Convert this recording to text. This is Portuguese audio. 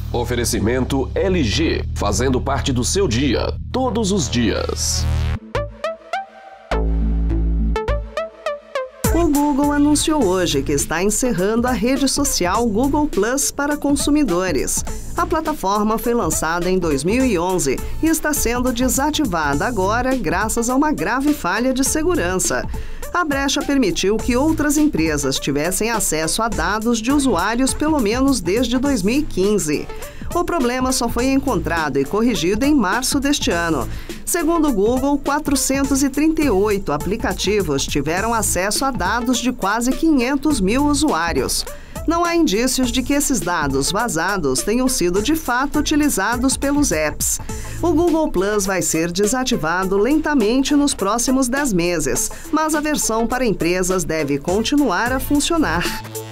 Oferecimento LG, fazendo parte do seu dia, todos os dias. O Google anunciou hoje que está encerrando a rede social Google Plus para consumidores. A plataforma foi lançada em 2011 e está sendo desativada agora graças a uma grave falha de segurança. A brecha permitiu que outras empresas tivessem acesso a dados de usuários pelo menos desde 2015. O problema só foi encontrado e corrigido em março deste ano. Segundo o Google, 438 aplicativos tiveram acesso a dados de quase 500 mil usuários. Não há indícios de que esses dados vazados tenham sido de fato utilizados pelos apps. O Google Plus vai ser desativado lentamente nos próximos 10 meses, mas a versão para empresas deve continuar a funcionar.